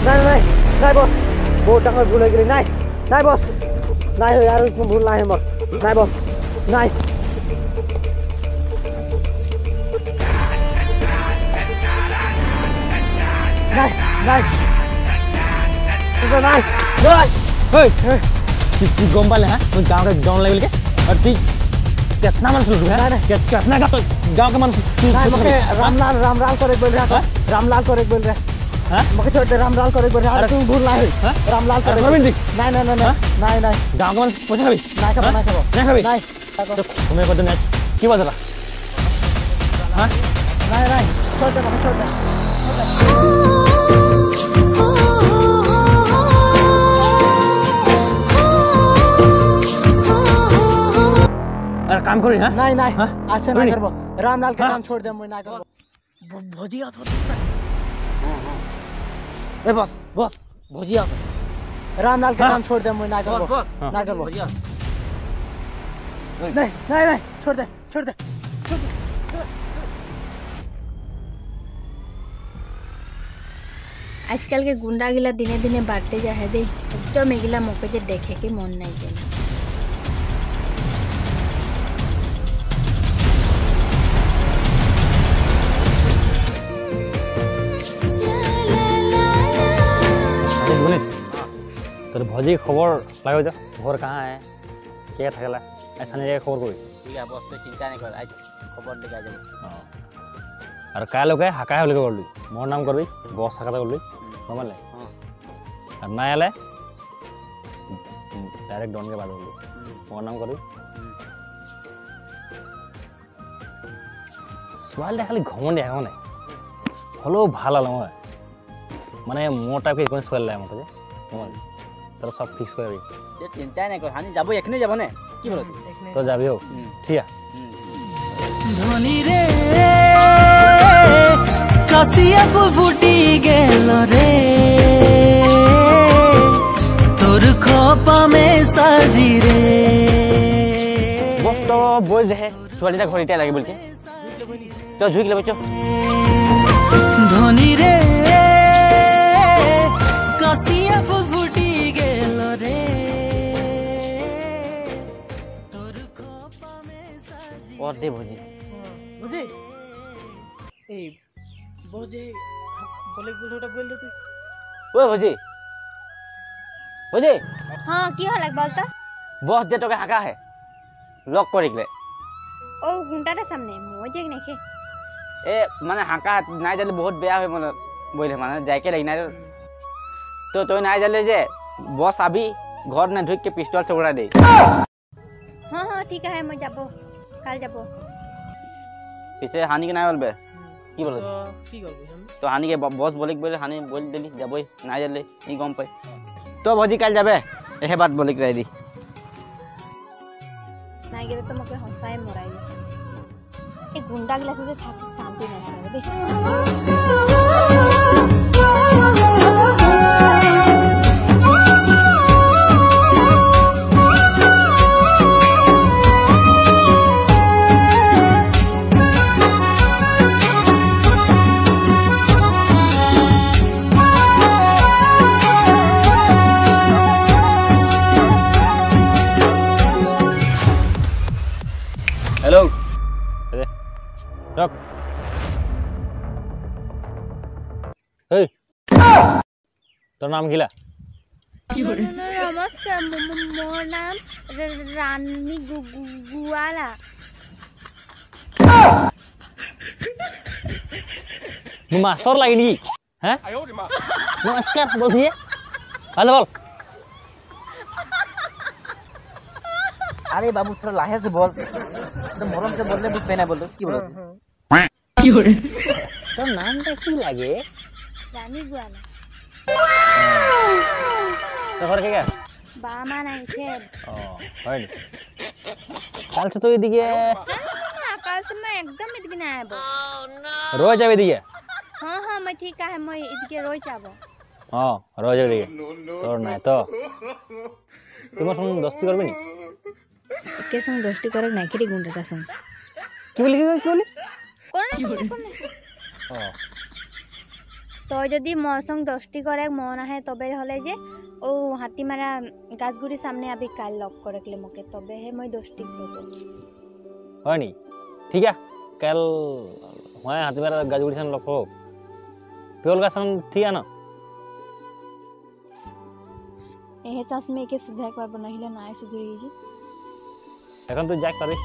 নাই নাই বস বহুত ডাঙৰ ভুল হৈ গ'ল নাই নাই বস নাই হয় আৰু কোনো ভুল নাই মোৰ নাই বস নাই নাই নাই নাই নাই hey तू गम पाले हां तू गांव का डाउन लेवल के और तू कितना मन सुन रहा है कितना गांव का मन नहीं मके रामलाल को एक बोल रहा था रामलाल को एक बोल रहा हां मके छोड़ दे रामलाल को एक बोल रहा तू भूल नहीं रामलाल को नहीं नहीं नहीं गांव का मन पूछा भी नहीं कब नहीं तो तुम्हें को मैच की बात रहा हां नहीं छोड़ दे मके छोड़ दे अरे काम करी हां नहीं आज से ना करबो रामलाल के काम छोड़ दे मैं ना करबो भोजिया तो ए बस भोजिया तो रामलाल के काम छोड़ दे मैं ना करबो ना करबो भोजिया नहीं छोड़ दे आजकल के गुंडा गिला दिने दिने बांटते जाए दे एकदम एगिला मोके जे देखे के मन नहीं जे তোর ভজি খবর লাগো যা ঘর कहां है के থাকলা ऐसा नहीं खबर कोई ठीक है बस तो चिंता नहीं कर आज खबर लेके आ जाबो और का लोग है हाका होले करली मोर नाम करबी बॉस हाका करली समझले हां और ना आले डायरेक्ट डॉन के बाद होली मोर नाम करबी सवाल खाली घमंड है ना হলো ভালো লাগে মানে মোর টাইপ কোন সওয়াল লাগে মতে তোর সব ফিক্স করে দিই ये चिंता नहीं कर हानि जाबो एकने जाबो ने की बोलो तो जाबियो ठीक है धनी रे कासिया फुल फुटी गेल रे तोर खोपा में साजी रे बस तो बोल रहे सोलीटा घड़ीटा लागे बोलके तो झुक ले बच्चो धनी रे कासिया फुल फुटी गेल रे तोर खोपा में साजी और दे भोजी বুঝি এই বস যে বলে গুলোটা বল দে তুই ओ भोजी भोजी हां की हलक बोलता बॉस जे तो के हाका है लॉक करी ले ओ गुंडाटा सामने मोजे नेखे ए माने हाका নাই জালে বহুত বেয়া হয় মনে বইলে মানে যাইকে লাগি না तो तो নাই জালে যে बॉस आबी घर ने ढुक के पिस्तौल से उड़ा दे हां ठीक है मैं जाबो काल जाबो पीछे हानि के ना बोलबे की बोल কি করবি तो हानि के बॉस बोले हानि बोल देली जाबो নাই জালে ই गम पे तो भोजी काल जाबे एहे बात बोले के दी নাই গেলে তো মকে হসায় মরাই এই গুন্ডা গিলা সাথে থাকি শান্তি নাই হবে দেখ हेलो रख ए তোর নাম কিলা नमस्कार मोर नाम रानी गुआला मास्टर लागिनी हैं नमस्कार बोल दिए हेलो बोल अरे बाबू थोड़ा लाहे से बोल तो मरम से बोलले बुक पेना बोल की बोलो की हो रे तो नामটা কি লাগে रानी गुआला तो घर के क्या बामा नहीं थे ओ হয় কাল से तो এদিকে काल से मैं एकदम इधर ना आया रोज যাবে এদিকে हां मैं ठीक है मैं इधर रोज जाबो हां रोज যাবে এদিকে তোর না তো তোমার সঙ্গে দস্তি করবে নি के संग दोस्ती करे नाइकेटी गुंडाटा संग কি বলি कोन ओ তই যদি মোৰ সঙ্গ দস্তি কৰে মন আহে তবে হলে যে ও হাতীমারা গাছগুড়ির সামনে আবি কাল লক করে মোকে তবে হে মই দস্তি করব হয় নি ঠিক আছে কাল হয় হাতীমারা গাছগুড়ি সামনে লক করো পিওল গাছ ঠিক আছে না এহে চাষ মেয়েকে সুধার পারবো না হলে নাই সুধুরি যে এখন তুই যাক পাবি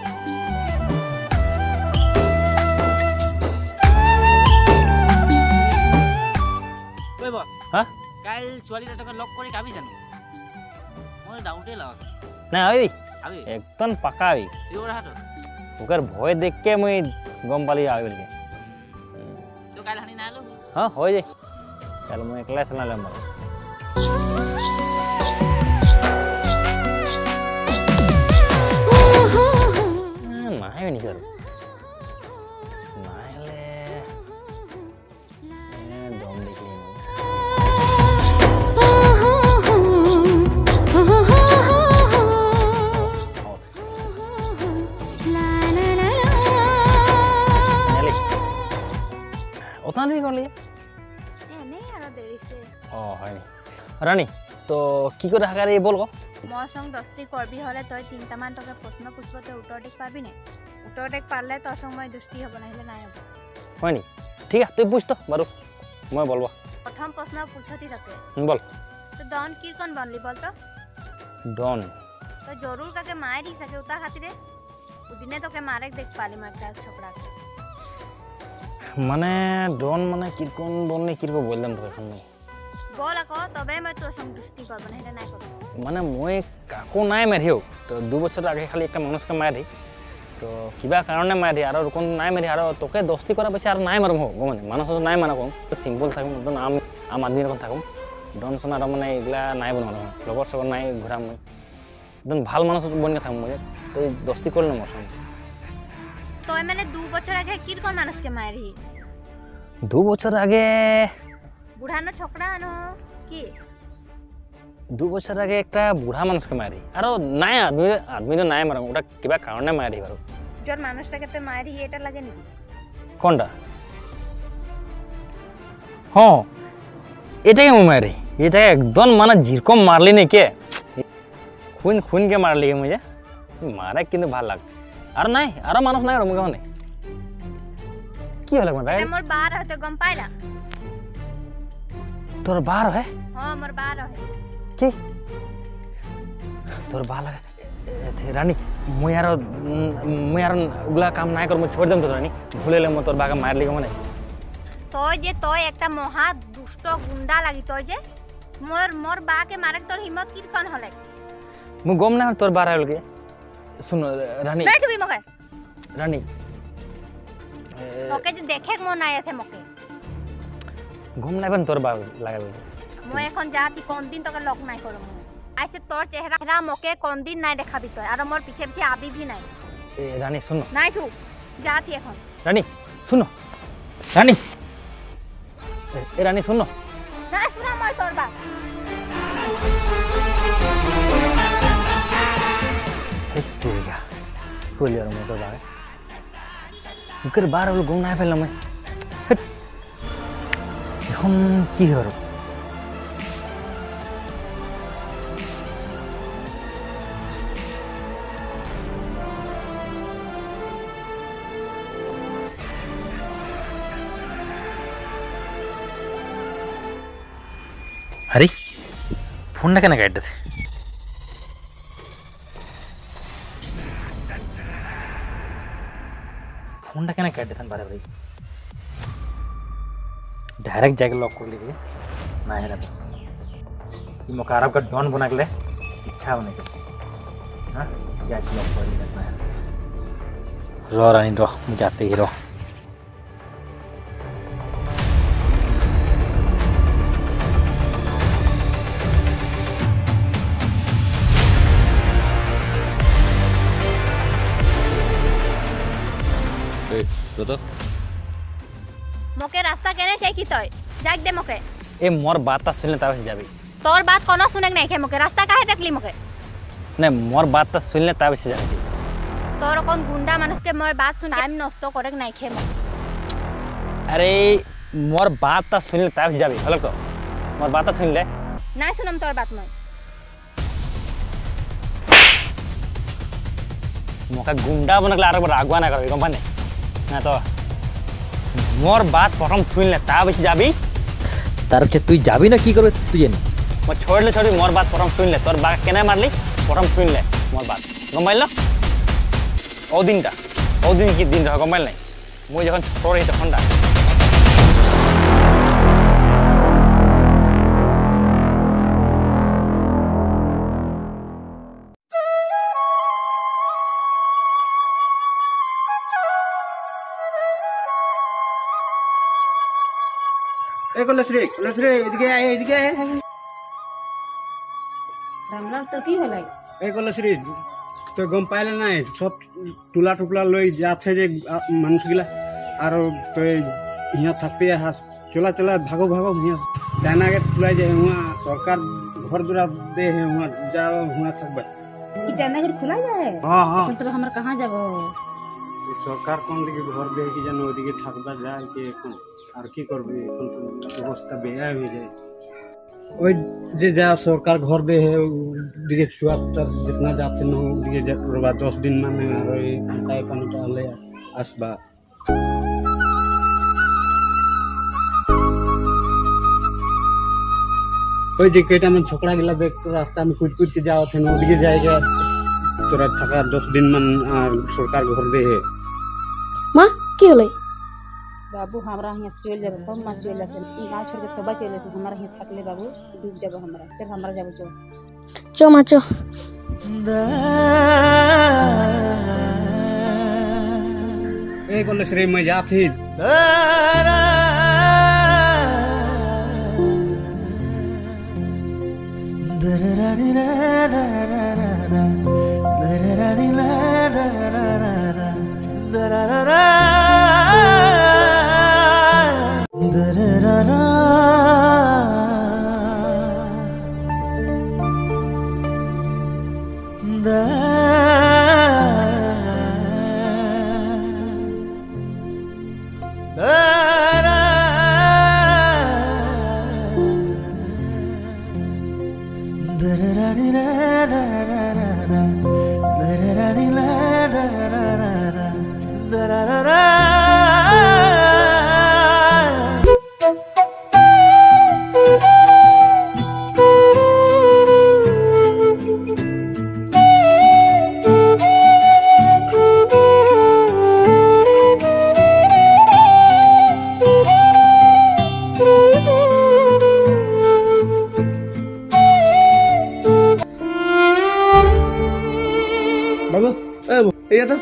ঐ বস হ্যাঁ কাল ছোৱালীটা তোকে লগ কৰি কাবি জানো মোৰ ডাউটে লাগে না আবি আবি একদম পাকা আবি তোৰ হাতত ওकर ভয় দেখ के मैं गम पाली आवे बोल के তো কাল হানি নাই লো हां हो जाए चल मैं एकला चला ले मर नाही नहीं करू नाही ले दम देखली उतना नहीं कर लिया এনে আর দেরিছে ও হয়নি রানী তো কি করে হাকারে বল গো মোর সঙ্গ দস্তি করবি হলে তই তিনটামান তোকে প্রশ্ন পুছব তই উত্তর দেখ পাবি না উত্তর দেখ পারলে তোর সময় দস্তি হব না হলে নাই হব হয়নি ঠিক আছে তুই বুঝ তো বারু মই বলবো প্রথম প্রশ্ন পুছতি তোকে বল তো ডন কিরকন বনলি বল তো ডন তো জরুর কাকে মারি সকে উতা খাতিরে উদিনে তোকে মারে দেখ পালি মই একটা ছোকরা মানে ডন মানে কিরকন বলনি কিরকম বললাম তো এখন নাই বল আকো তবে মই তোর সঙ্গ দস্তি করব না হলে নাই করব মানে মই কাকো নাই মারিও তো 2 বছর আগে খালি একটা মানুষকে মারি তো কিবা কারণে মারি আর কোন নাই মারি আর তোকে দস্তি করা বেশি আর নাই মারম হো মানে মানুষ নাই মানা কোন সিম্পল থাকুম তো আম আদমি রকম থাকুম ডন সোনা আর মানে এগুলা নাই বনানো লগর সব নাই ঘুরাম একদম ভাল মানুষ বনকে থাকুম মই তো দস্তি করল মোর সঙ্গে তোই মানে 2 বছর আগে কিরকন মানুষকে মারি 2 বছর আগে বুড়ানো ছোকরা আনো কি 2 বছর আগে একটা বুড়া মানুষকে মারি আর নাই আদমি তো নাই মারম ওটা কিবা কারণে মারি বারো জোর মানুষটাকে তো মারি এটা লাগে নাকি কোনটা হ্যাঁ এটাই মই মারি এটা একদম মানে জিরকম মারলি নে কে খুন খুন के मारली मुझे मारे কিন্তু ভাল লাগ আর নাই আর মানুষ নাই রমকে মানে কি হলো মানে মোর বার হতে গম পাইলা তোর বার হয় হ্যাঁ মোর বার হয় কি তোর ভাল লাগে রানী মই আর ওগুলা কাম নাই কর মই ছোড় দেম তো রানী ভুলেলে মই তোর বাগা মারলি মানে তোই একটা মহা দুষ্ট গুন্ডা লাগি তোই যে মোর বাকে মারে তোর হিম্মত কিরকন হলে মই গম না তোর বার হল কে শুন রানী নাই ছবি মকে রানী তোকে যে দেখে মন নাই আছে মকে গম নাইবেন তোর বার লাগাবে মই এখন যাতি কোন দিন তোকে লক নাই করম আইছে তোর চেহারা মকে কোন দিন নাই দেখাবি তুই আর মোর পিছে পিছে আবি ভি নাই এ রানী শুন নাই তু যাতি এখন রানী শুনো রানী এ রানী শুনো না শুনা মই তোর বা তেরিকা কি করলি আর মোটর বাগে মুখের বার হলো গম নাই ফেললাম এখন কি হলো আরে ফোনটা কেন কাটতেছে फोन क्या काट देता बारे बारे डायरेक्ट जाके लॉक कर लीजिए ना है मुकारब का डॉन बना के ले इच्छा होने के हाँ जाके लॉक कर लीजिए ना रो रानी रो जाते ही रो तो मोके रास्ता केने चाहि की तय जाक दे मोके ए मोर बात ता सुनले तावे जाबी तोर बात कोनो सुने नहीं खे मोके रास्ता काहे देखली मोके नहीं मोर बात ता सुनले तावे से जाबी तोर कोन गुंडा मानुस के मोर बात सुन टाइम नष्ट करे नहीं खे मोके अरे मोर बात ता सुन ले तब जाबी हलक तो मोर बात ता सुन ले নাই শুনাম তোর বাত মই मोका गुंडा बनकले आरो रागवा ना करबी गम पाने ना तो मोर बात प्रथम सुन ले तब जाबी तार छे तुई जाबी ना की करबे तुई जानी मैं छोड़ ले छोड़ी मोर बात प्रथम सुन ले तोर बात केना मारली प्रथम सुन ले मोर बात गमाइल ना ओ दिन की दिन रह गमाइल नहीं मुई जखन छोट रही तखन दा लसरे इधर रामलाल तो की होलै लसरे तो गम पाइले ना सब टुला टुपला लई जाथे जे मानुष गिला और तो यहाँ थपे चला चला भागो भागो यहाँ चाइना गेट खुला जाए वहाँ सरकार घर दुरा दे है वहाँ जाओ वहाँ थकबे ई चाइना गेट खुला जाए हाँ हाँ तो हमरा कहाँ जाबो सरकार कौन दिखे घर दे कि जानो ओदिके थकबा जाए के এখন আর কি করবে এখন তো অবস্থা বেয়া হয়ে যায় ওই যে যা সরকার ঘর দে হে ওদিকে চুয়াত্তর जितना जाते न ওদিকে রবা 10 দিন মানে আর ওই কাই পানিটা হলে আসবা ওই যে কেটা মানে ছোকরা গিলা দেখ তো রাস্তা में कुछ कुछ के जाओ थे ওদিকে जाएगा তোরা থাকার 10 দিন মান সরকার ঘর দে হে মা কি হलै बाबू हमरा यहाँ से चल जाबे सब मां चल जाते ई गांव छोड़ के सब चल जाते हमरा यहाँ थकले बाबू डूब जाबो हमरा फिर हमरा जाबो चो मां चो ए कोले श्री मैं जाथी बाबू ये तो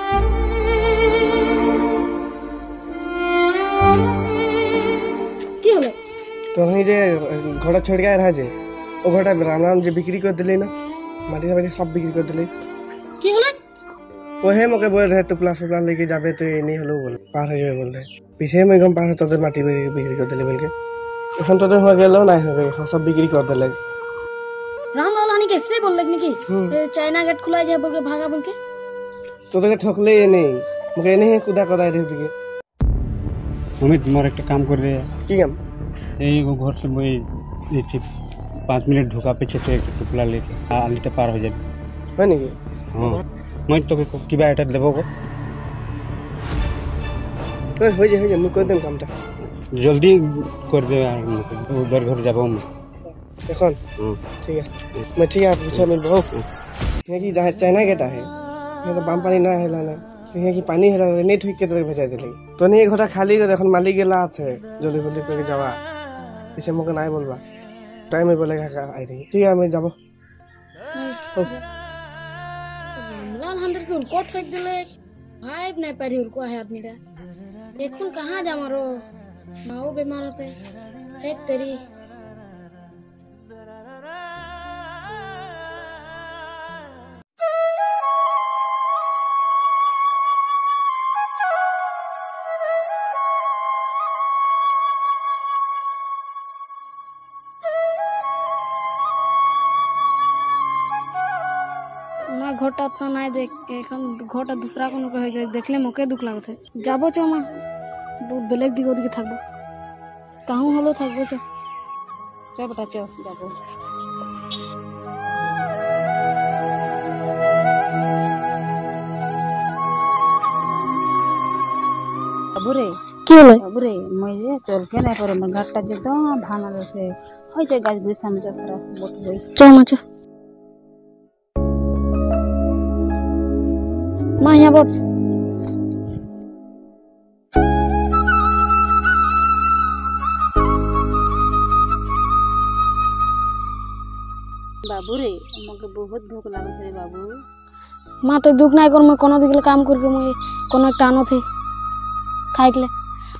की होलै तो ही जे घोड़ा छोड़ के रहा जे ओ घोड़ा राम जे बिक्री कर दिले ना माटी माटी सब बिक्री कर दिले की होलै ओहे मके बोल रहे टुपला सुपला लेके जाबे तो ये नहीं हलो बोल पार हो जाए बोल रहे पीछे में गम पार तो माटी बिक्री कर दिले बोल के এখন তো हो गेलो ना हो सब बिक्री कर दिले रामलाल आनी कैसे बोल लग की चाइना गेट खुला जाए बोल के भागा बोल के तो তোকে ঠকলে नहीं मुके नहीं कुदा कराई दे दिके अमित मोर एक काम कर रे की काम এই ঘর से মই 5 मिनट ঢোকা পেছে তো একটা টুকলা लेके আলিটা পার হয়ে যাবে হয় নাকি হ্যাঁ মই তোকে কিবা এটা দেব গো হয়ে যায় মুই করে দেম কামটা জলদি করে দে আর উবার ঘর যাব আমি এখন ঠিক আছে मैं ठीक है पूछा मैं बहुत ये कि जहां चाइना गेट है ये तो बाम पानी ना हैला ना ये कि पानी हैला नहीं ठीक के तो भेजा देले तो नहीं घोड़ा खाली कर এখন মালিক গেলা আছে জলদি জলদি করে যাওয়া পিছে মকে নাই বলবা টাইমে বলে কাকা আই রে ঠিক আছে मैं যাব रामलाल अंदर के उनको ठोक दिले भाई नहीं पारी उनको है आदमीटा देखुन कहां जा मारो माओ बीमार होते है तेरी घोटा उतना नहीं देख এখন ঘোটা दूसरा কোনো কহে দেখলে মকে দুঃখ লাগতে যাবো চো মা বেলেগ দিকে ওদিকে থাকবো कहूँ हलो থাকবো চ বেটা চ যাবো বাবুরে কি হলো বাবুরে মই যে চলকে নাই পারে আমার ঘাটটা যে তো ভাঙা রয়েছে হয়তো গাছগুলির সামনে যাত্রা বট বই চ মা চ মা यहाँ বট বাবুরে আমাকে বহুত ভোক লাগছে রে বাবু মা তো দুঃখ নাই কর मैं कोनो दिगले काम करके मैं कोनो एक टानो थे खाई के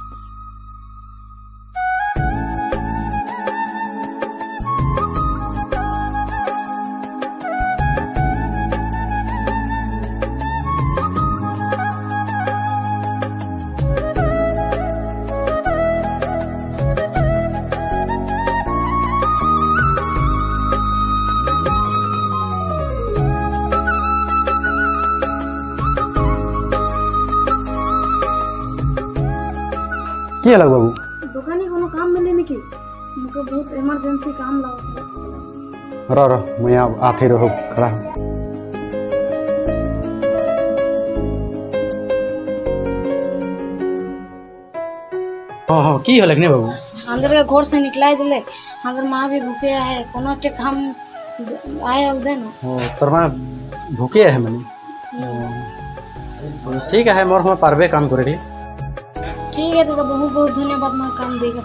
কি হল বাবু दुकानी कोनो काम मिले नहीं कि मुझे बहुत इमरजेंसी काम लगा रो मैं आते रहो खड़ा हो हाँ की हल ने बाबू अंदर के घर से निकला दिले अंदर माँ भी भूखे है कोनो एक काम आए हल दे ना तोर माँ भूखे है मैंने ठीक है मोर हम पारबे काम करे ठीक है तो बहुत बहुत धन्यवाद मैं काम देगा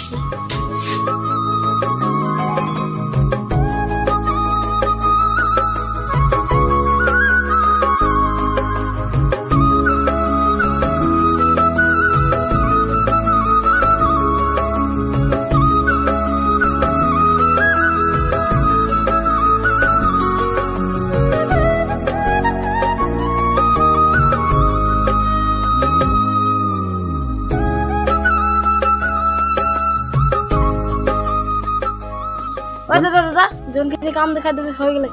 दादा दादा जोन के काम दिखा दे हो गेले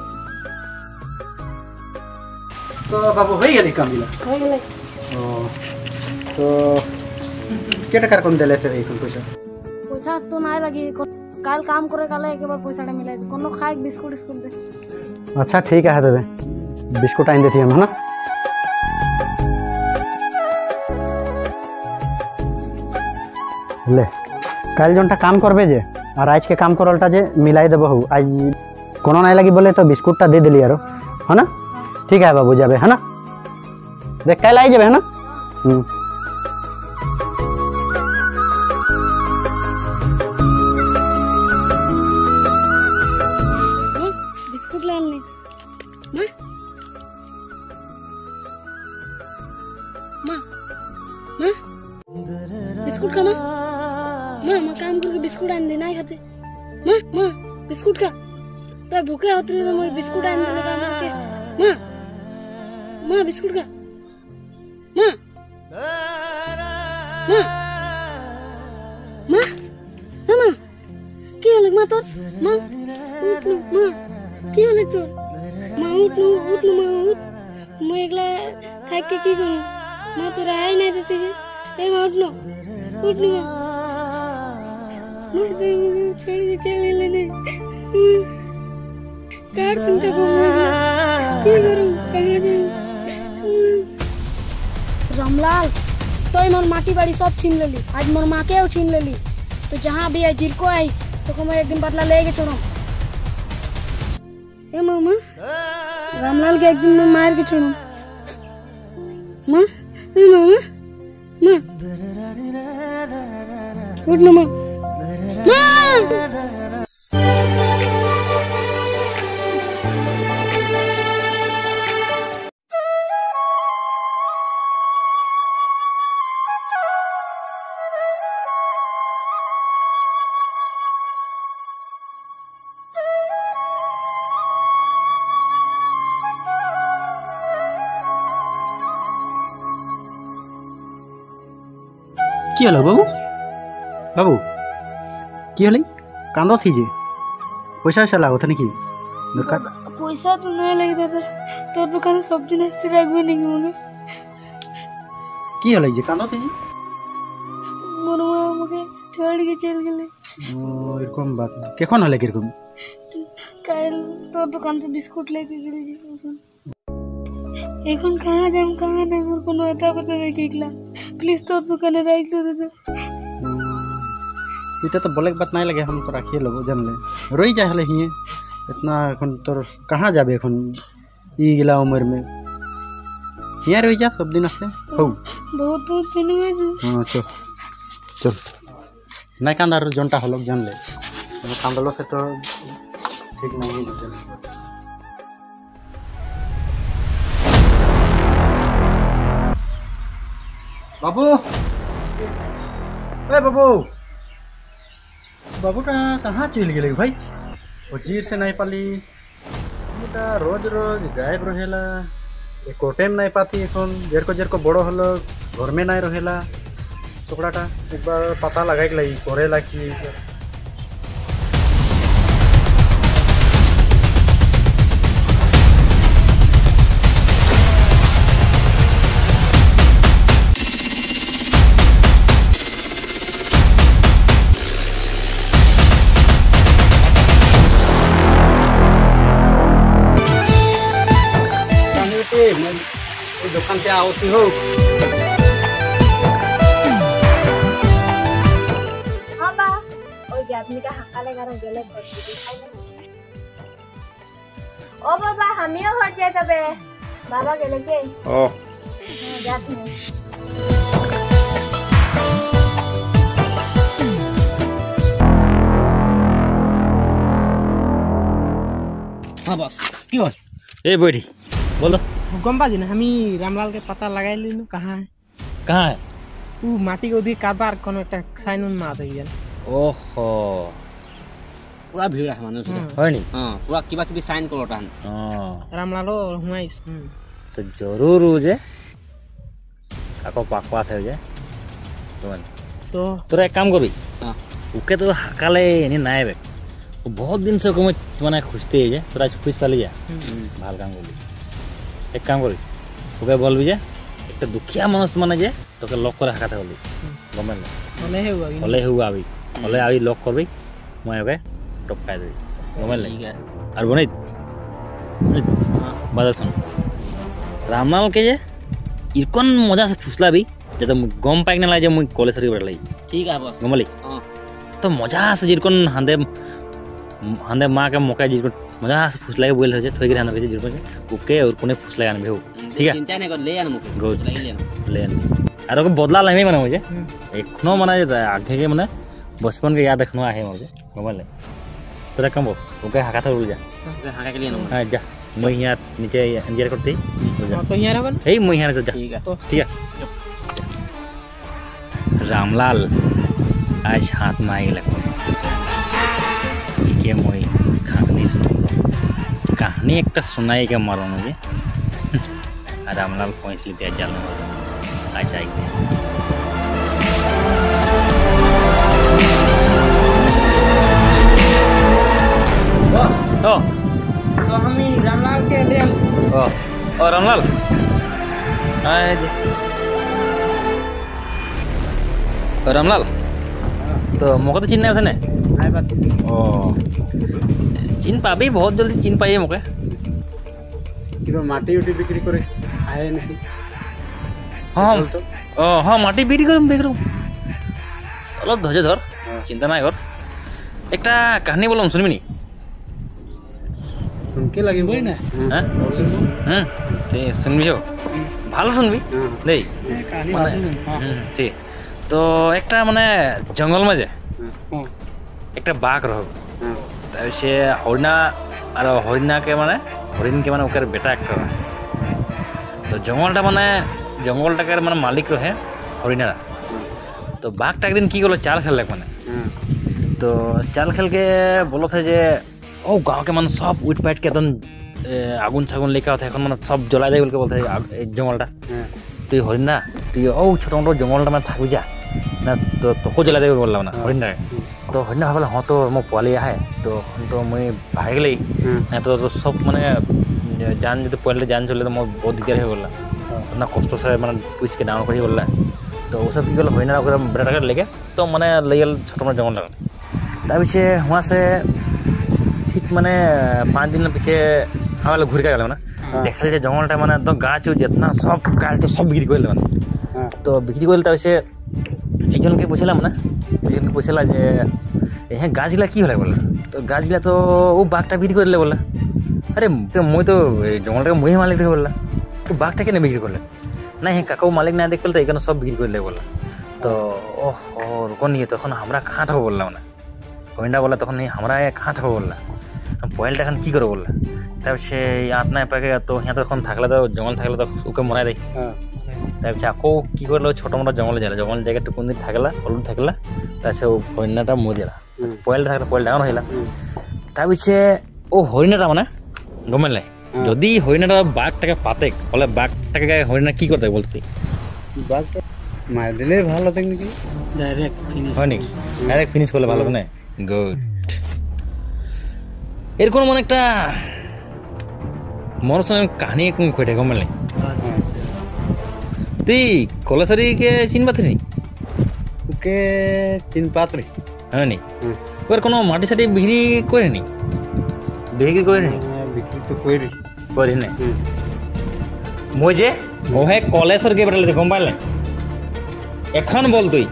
तो बाबू हो गेली काम दिला हो गेले तो के टकर कोन देले से कोन पैसा पैसा तो ना लगी काल काम करे काले एक बार पैसा मिले कोनो खाए बिस्कुट बिस्कुट दे अच्छा ठीक है तबे बिस्कुट आइन देती हम है ना ले काल जोनटा काम करबे जे और आज के काम करलटा जे मिलाई देबो आज कोनो नहीं लगी बोले तो बिस्कुटटा दे दिली यारो है ना ठीक है बाबू जाबे है ना देख कल आई जाबे है ना बिस्कुट ले आने मां मां बिस्कुट का मां मां काम करके बिस्कुट आन देना ही खाते मां मां बिस्कुट का तो भूखे होते रहे मैं बिस्कुट आन दे काम करके मां मां बिस्कुट का मां मां मां मां क्या लग मां तो मां उठ मां क्या लग तो मां उठ मां उठ मैं एकला खाए के की करूं मां तो रहा ही नहीं देती है ए मां उठ मां मुझे छोड़ के चले लेने कार सुनते को क्या करूं कहां जाऊं रामलाल तो मोर माटी बाड़ी सब छीन लेली आज मोर माँ के छीन लेली तो जहाँ भी आई जिल को आई तो को मैं एक दिन बदला लेके छोड़ो ए मामा रामलाल के एक दिन मैं मार के छोड़ो माँ ए मामा माँ उठ ना माँ কি হলো বাবু বাবু কি হলে কান্দ থি যে পয়সা পয়সা লাগত নাকি দরকার पैसा तो नहीं लगी दादा तोर दुकान सब दिन ऐसे रखबे नहीं मुझे কি হলে যে কান্দ থি मोर माँ मुझे छोड़ के चल गए এরকম বাত কেখন হলে কিরকম কাল তোর দোকান से बिस्कुट लेके गेली এখন कहाँ जाम कहाँ नहीं मोर कोनो एता पता नहीं केकला प्लीज तोर दुकाने राख दे दे এটা তো বলেক বাত নাই লাগে हम तो রাখিয়ে লব জানলে রই যায় হলে হিয়ে इतना এখন তোর कहाँ যাবে এখন ই গিলা উমর में হিয়া রই যা সব দিন আছে হও बहुत बहुत दिन में हाँ चल चल नहीं कांदार जोंटा हलोक जान ले कांदलो से तो ठीक नहीं है बाबू ए बाबू बाबू का कहाँ चल गए भाई जीर से नहीं पाली बेटा रोज रोज गायब रहेला एको टाइम नहीं पाती এখন जेरको बड़ो हलो घर में नहीं रहेला टुकड़ाटा एक बार पता लगा के लगी करेला कि दुकान से आओती हो आदमी का हक्का लगा रहा गलत ओ बाबा हमियो घर जाए तबे बाबा गेले के ओ जात में हाँ बस क्यों ए बैठी बोलो गम्बा जी हमी रामलाल के पता लगाई लीनु कहाँ है वो माटी को दी काबार कोनो एक साइन उन मार दे ओहो पूरा भीड़ है माने उसका है नी हां पूरा किबा किबी साइन करता है हां रामलालो हुआइस तो जरूर हो जे काको पाकवा थे जे तो तोरा एक काम करबी हां ओके तो हकाले एनी नाय बे वो बहुत दिन से को माने खुशते है जे तोरा खुश पाली जा भाल काम करबी एक काम करबी ओके बोलबी जे एक दुखिया मानुस माने जे तोके लॉक करे हकाते बोलबी गमेन होले हुआ अभी हले आवी लॉक करबी मैं ओके टपकाय देबी गमेन लगी और बने बादल सुन रामलाल के जे इरकन मजा से फुसला भी जब गम पाइक ना लागे मुई कॉलेज रे बैठलाई ठीक है बस गमली हां तो मजा से जिरकन हांदे हांदे मां के मौका जिरकन मजा से फुसला के बोल हो जे थोगी हांदे के जिरकन ओके और कोने फुसला गान भेउ ठीक है चिंता नहीं कर ले आन मुके गुड ले आन आरो को बदला नहीं माने मुझे एकनो माने आगे के माने बचपन के याद रखनो आहे मुझे गमले तोरा कम ओके हाका था बोल जा ओके हाका के लिए ना हां जा मैं यहाँ नीचे अंजर करते तो यहाँ रहा हे मैं यहाँ जा ठीक है रामलाल आज हाथ में आई लग के मैं कहानी सुन कहानी एक सुनाई के मारो मुझे रामलाल पहुँच ली जाल आज आई तो हम रामलाल के ले ओ रामलाल आए जी रामलाल तो मौका तो चिन्ह है ओ चिन्ह पाबी बहुत जल्दी चिन्ह पाइए मौके कि माटी उटी बिक्री करे आए नहीं हाँ हाँ माटी बिक्री करूँ अलग धैर्य धर चिंता ना कर एक कहानी बोलो सुनबी नी उनके लगे वही ना ते सुनबी हो भालो सुनबी दे ठीक तो एक माने जंगल में जे एक बाघ रहो से हरिणा और हरिणा के माने हरिण के माने ओकर बेटा एक तो जंगलटा माने जंगलटा के माने मालिक रहे हरिणा तो बाघटा एक दिन की गलो चाल खेल माने तो चाल खेल के बोलो थे जे ओ गाँव के माने सब उठ पैट के एकदम आगुन छागुन लेके आते এখন মানে सब जला दे बोल के बोलते जंगलटा তুই হরিণা তুই ও ছোট মোটো জঙ্গলটা মানে থাকবি যা না তো তোকে জ্বলাই দেবে বললাম না হরিণা তো হরিণা ভাবলে হ্যাঁ তো মো পোৱালি আহে তো তো মই ভাগি গেলি না তো সব মানে জান যদি পোৱালি জান চলে তো মই বহুত দিগদার হয়ে গেল না কষ্ট সে মানে পুষকে ডাঙর করে বললা তো ওসব কি গেল হরিণা বেটাটাকে লেগে তো মানে লেগে ছোট মোটো জঙ্গলটা তাৰপিছে হোৱাছে ঠিক মানে 5 দিনৰ পিছে আমালৈ ঘূৰি গ'লে মানে দেখালে যে জংঘলটা মানে একদম গাছ যেতনা সব কাটে সব বিক্রি করলে মানে তো বিক্রি করলে তাৰপিছে একজনকে পইচালা মানে একজনকে পইচালা যে হ্যাঁ গাছগুলা কি হলে বললা তো গাছগুলা তো ও বাঘটা বিক্রি করলে বললা আরে মই তো জঙ্গলটাকে মই মালিক দেখে বললা তো বাঘটা কেন বিক্রি করলে না হ্যাঁ কাকাও মালিক না দেখলে তো এখানে সব বিক্রি করলে বললা তো ও রুকো নিয়ে তখন আমরা কাঁ থাকবো বললাম না হরিণটা বললা তখন আমরা কাঁ থাকবো বললা পয়েলটা এখন কি করে বললা তাৰপিছে ইয়াত নাই পাকে তো সিহঁত এখন থাকলে তো জঙ্গল থাকলে তো ওকে মৰাই দেয় তাৰপিছে আকৌ কি কৰিলে ছোট মোটো জঙ্গলে যালে জঙ্গল জায়গাটো কোনদিন থাকলা অলপ থাকলা তাৰপিছে ও হরিণাটা মরিলা পয়েলটা থাকলে পয়েল ডাঙৰ হইলা তাৰপিছে ও হরিণাটা মানে গমেলে যদি হরিণাটা বাঘটাকে পাতে বলে বাঘটাকে হরিণা কি করতে বলতে বাঘটা মার দিলে ভালো হতো নাকি ডাইরেক্ট ফিনিশ হয় নাকি ডাইরেক্ট ফিনিশ করলে ভালো হতো না গুড এরকম মানে একটা মনের সঙ্গে কাহিনী একটু খুঁটে গমেলে তুই কলেশ্বরীকে চিনবা থি ওকে তিন পাত্রে হ্যাঁ নি ওর কোনো মাটি সাটি বিক্রি করে নি বিক্রি করে নি বিক্রি তো করি না মই যে ওহে কলেশ্বর কে বেটালে গম পাইলে এখন বল তুই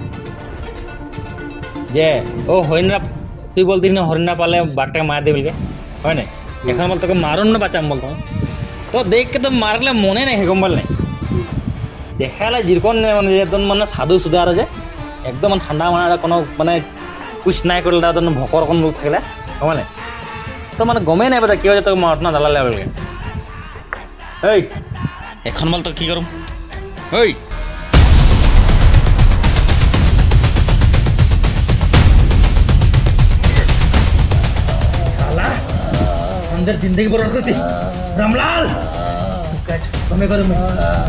যে ও হরিণা তুই বলতি না হরিণা পালে বাঘটাকে মার দে বলকে হয় না এখন বল তোকে মারুন না বাঁচাম বলতো তো দেখকে তো মারলে মনে নেই গম পাল নাই দেখালে যেরকম মানে একদম মানে সাধু সুধার যে একদম ঠান্ডা মানে কোনো মানে কুছ নাই করলে তার ভকর কোনো লোক থাকলে গমালে তো মানে গমেই নাই পাতা কেউ যে তোকে মারত না জ্বালালে বলকে এই এখন বল তো কি করম ওই अंदर जिंदगी बर्बाद करती रामलाल तुम्हें करो मैं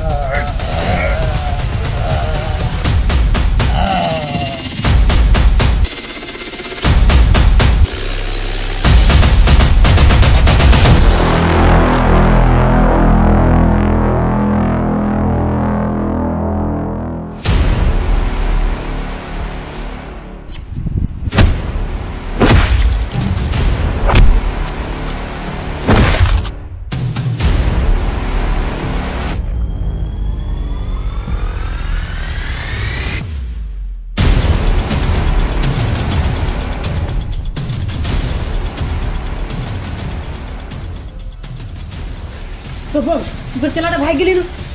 तो बोल तू चला भाई गेली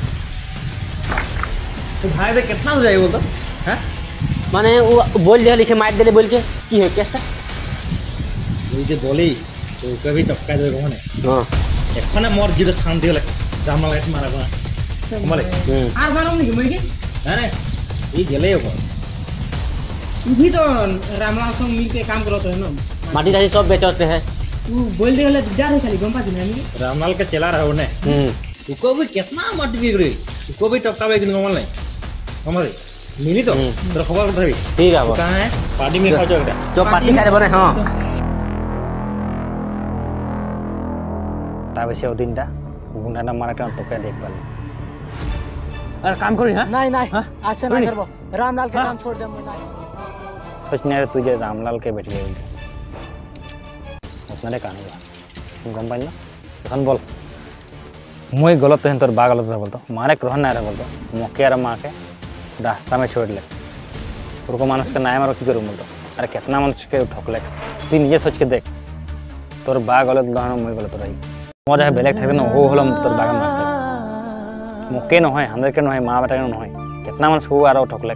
तो भाई बे कितना हो जाए बोलतो हैं माने वो बोल दिया लिखे मार देले बोल के की है केसटा ওই যে বলি তো কবি টপকাই দেবে কোনে हां এখনে মোর জিরো শান্তি হলে জামা লাইট মারাবো না কমালে আর মারম নাকি মই কি না না এই গেলেই হবে भी तो रामलाल संग मिल के काम करते है ना माटी दादी सब बेचते हैं तू बोल दे वाला दिखदार है खाली गंपा दिन में रामलाल के चला रहा होने तुको भी कितना माटी बिगड़ी तुको भी टपका बेगिन कमल नहीं हमारे मिली तो तेरा खबर बता भी ठीक है कहां है पार्टी में खाओ जो पार्टी करे बने हां ताबे दिनटा गुंडाना मारा का तो क्या देख पाले अरे काम करी हां नहीं नहीं आज से ना करबो रामलाल के काम छोड़ दे मैं नहीं सोचने रे तुझे रामलाल के बैठ गए अपने कहानी गम पाइल तखन बोल मुई गलत तो तोर बा गलत रह बोलतो मारे ग्रहण ना रह बोलतो मके और माँ के रास्ता में छोड़ ले उनको मानस के नाय मारो की करूँ बोलतो अरे कितना मानस के ठोकले तू निजे सोच के देख तोर बा गलत लहन मुई गलत रही मजा है बेलेग थे ना वो हल तोर बाग मारते मके न हंद्रे के न माँ बेटा के न कितना मानस को आरो ठोकले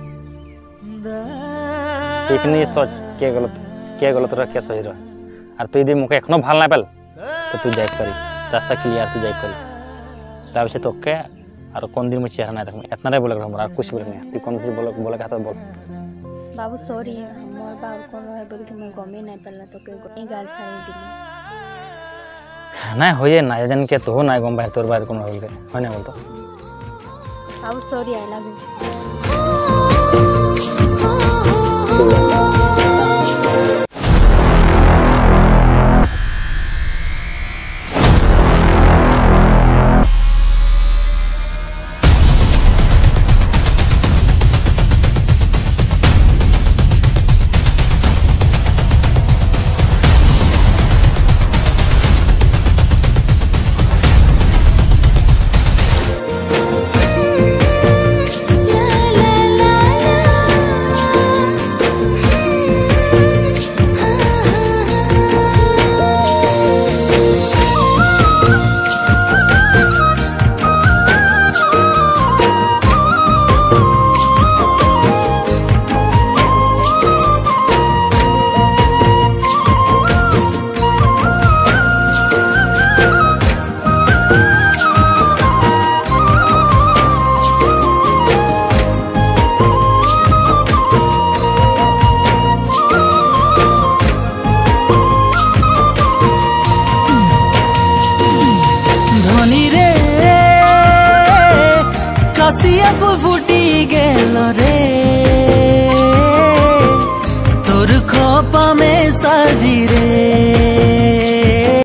इतनी सोच के गलत रह क्या सही रह और तू यदि मुके एखनो ভাল না পেল तो तू जाइब करी रास्ता क्लियर तू जाइब करी तब से तो के और कौन दिन में चेहरा ना रख इतना रे बोले हमरा कुछ बोले नहीं तू कौन सी बोले कहता बोल बाबू सॉरी हमर बाबू कोन रहे बोल के मैं गमे नहीं पड़ला तो के ई गाल सारी दिली ना होए ना जन के तो ना गम बाहर तोर बाहर कोन बोल के होने बोल तो बाबू सॉरी आई लव यू ফুল ফুটি গেল রে